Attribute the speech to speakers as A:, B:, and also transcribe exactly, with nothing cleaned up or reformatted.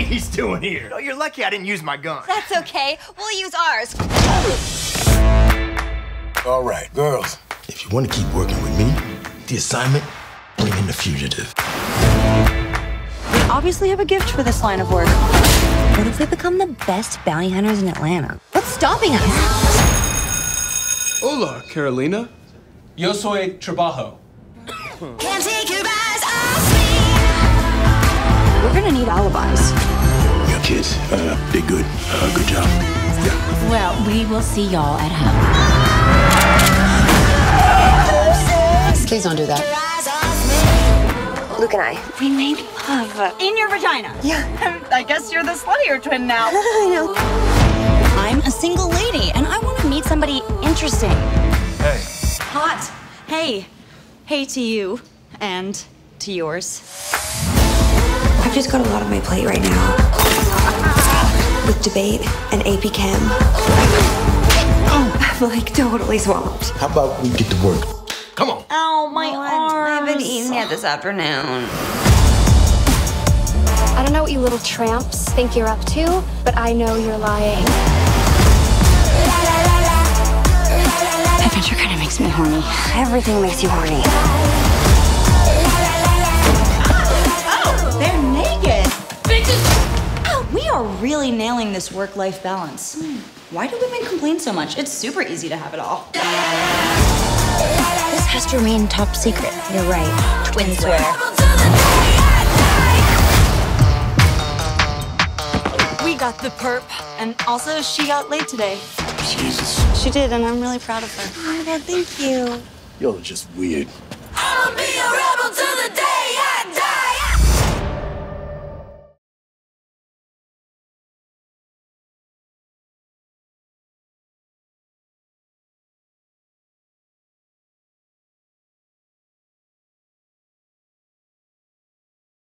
A: he's doing here? Oh, you're lucky I didn't use my gun.
B: That's okay. We'll use ours.
C: All right, girls. If you want to keep working with me, the assignment, bring in the fugitive.
B: We obviously have a gift for this line of work. What if we become the best bounty hunters in Atlanta? What's stopping us?
D: Hola, Carolina. Yo soy trabajo.
B: Can't take your eyes off me. We're gonna need alibis.
C: Your kids, uh, they're good. Uh, good job. Yeah.
E: Well, we will see y'all at home.
F: Please don't do that.
B: Luke and I, we made love.
E: In your vagina.
B: Yeah.
E: I guess you're the sluttier twin now.
B: I know.
E: I'm a single lady, and I want to meet somebody interesting.
A: Hey.
E: Hot. Hey. Hey to you. And to yours.
G: I've just got a lot on my plate right now. With debate and A P Chem. I'm like totally swamped.
C: How about we get to work?
A: Come on.
E: Ow, my
B: Oh,
E: arms.
B: I haven't eaten yet this afternoon.
H: I don't know what you little tramps think you're up to, but I know you're lying.
E: Adventure kind of makes me horny.
B: Everything makes you horny.
E: Oh, they're naked. Bitches. Oh, we are really nailing this work-life balance. Why do women complain so much? It's super easy to have it all.
B: This has to remain top secret. You're right. Twin swear.
E: We got the perp, and also she got laid today.
C: Jesus.
E: She did, and I'm really proud of her.
B: Oh my God, thank you.
C: You're just weird.